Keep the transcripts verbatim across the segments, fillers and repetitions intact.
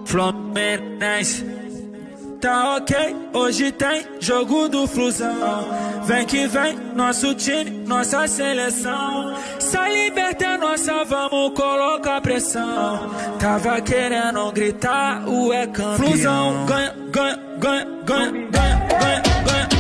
Fluminense. Tá ok, hoje tem jogo do Flusão. Vem que vem, nosso time, nossa seleção. Sai liberta nossa, vamos colocar pressão. Tava querendo gritar, o é campeão. Flusão, ganha, ganha, ganha, ganha, ganha, ganha, ganha.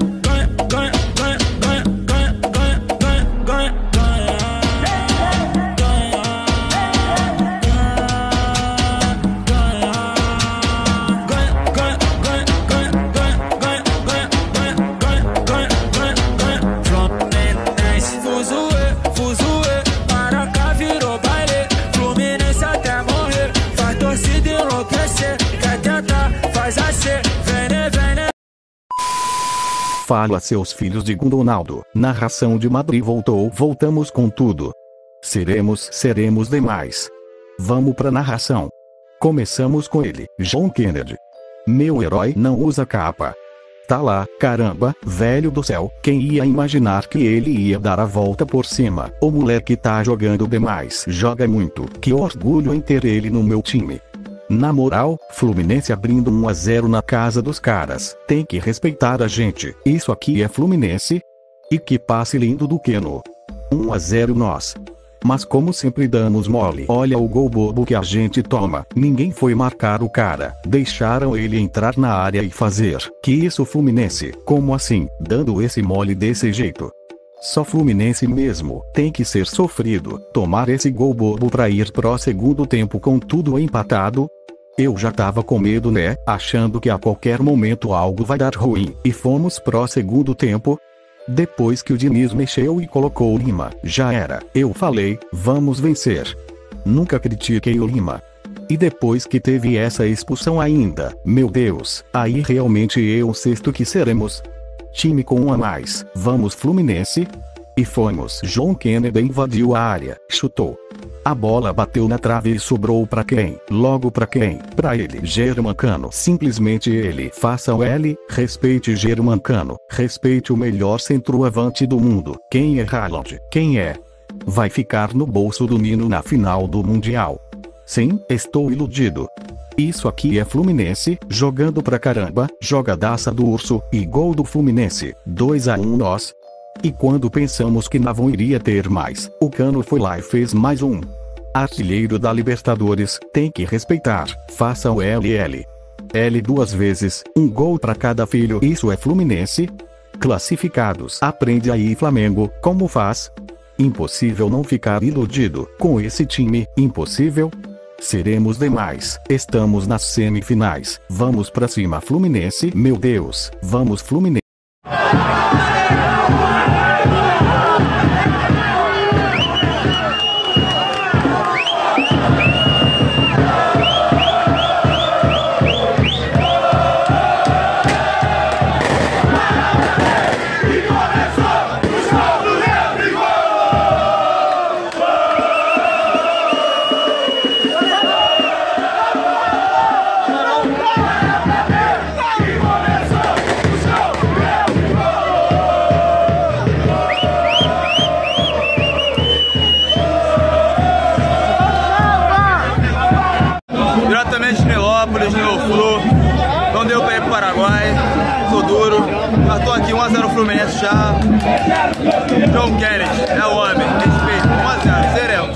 Fala seus filhos de Ronaldo. Narração de Madrid voltou. Voltamos com tudo. Seremos, seremos demais. Vamos pra narração. Começamos com ele, John Kennedy. Meu herói não usa capa. Tá lá, caramba, velho do céu, quem ia imaginar que ele ia dar a volta por cima? O moleque tá jogando demais. Joga muito. Que orgulho em ter ele no meu time. Na moral, Fluminense abrindo um a zero na casa dos caras. Tem que respeitar a gente. Isso aqui é Fluminense. E que passe lindo do Keno. um a zero nós. Mas como sempre damos mole. Olha o gol bobo que a gente toma. Ninguém foi marcar o cara. Deixaram ele entrar na área e fazer. Que isso Fluminense? Como assim? Dando esse mole desse jeito? Só Fluminense mesmo, tem que ser sofrido, tomar esse gol bobo pra ir pro segundo tempo com tudo empatado. Eu já tava com medo né, achando que a qualquer momento algo vai dar ruim, e fomos pro segundo tempo. Depois que o Diniz mexeu e colocou o Lima, já era, eu falei, vamos vencer. Nunca critiquei o Lima. E depois que teve essa expulsão ainda, meu Deus, aí realmente eu sexto que seremos. Time com um a mais, vamos Fluminense? E fomos. John Kennedy invadiu a área, chutou. A bola bateu na trave e sobrou pra quem? Logo pra quem? Pra ele, Germancano. Simplesmente ele. Faça o L, respeite Germancano, respeite o melhor centroavante do mundo. Quem é Haaland? Quem é? Vai ficar no bolso do Nino na final do Mundial. Sim, estou iludido. Isso aqui é Fluminense, jogando pra caramba, jogadaça do Urso, e gol do Fluminense, dois a um nós. E quando pensamos que Navon iria ter mais, o Cano foi lá e fez mais um. Artilheiro da Libertadores, tem que respeitar, faça o L L. L duas vezes, um gol pra cada filho, isso é Fluminense? Classificados. Aprende aí Flamengo, como faz? Impossível não ficar iludido, com esse time, impossível? Seremos demais. Estamos nas semifinais. Vamos pra cima Fluminense. Meu Deus. Vamos Fluminense. Não deu pra ir pro Paraguai, sou duro, mas tô aqui um a zero Fluminense já. John Kennedy é o homem, respeito, um a zero, seremos.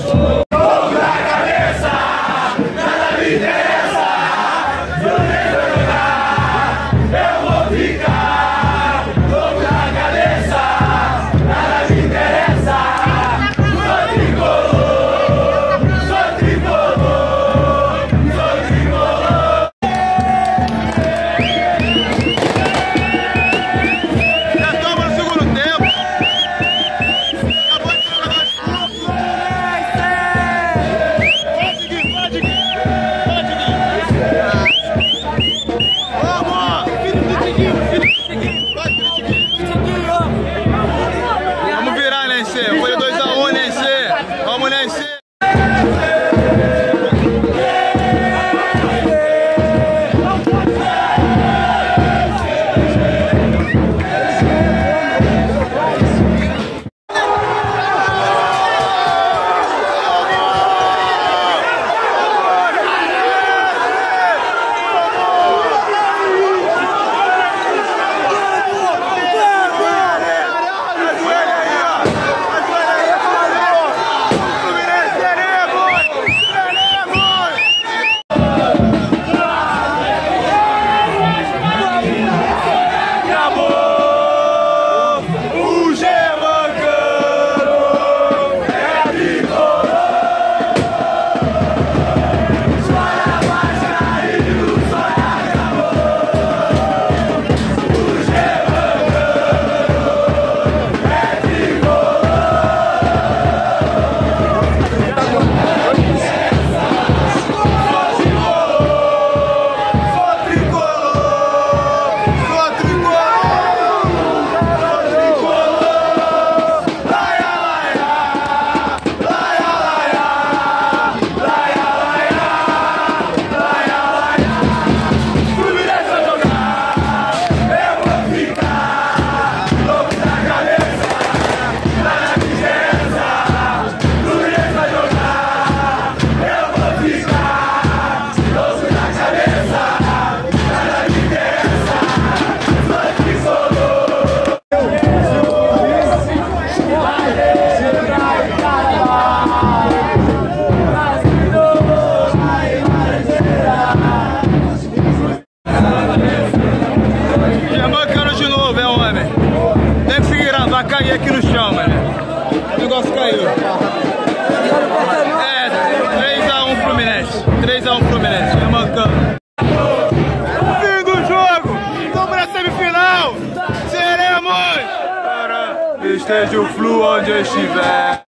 aí. É, três a um Fluminense. três a um Fluminense. Fim do jogo! Estamos na semifinal! Seremos! Esteja o Flu onde eu estiver.